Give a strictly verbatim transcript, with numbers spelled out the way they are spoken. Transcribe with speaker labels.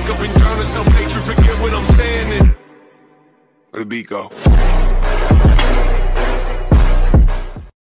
Speaker 1: up and drown in self-hatred, forget what I'm saying, and where the beat go?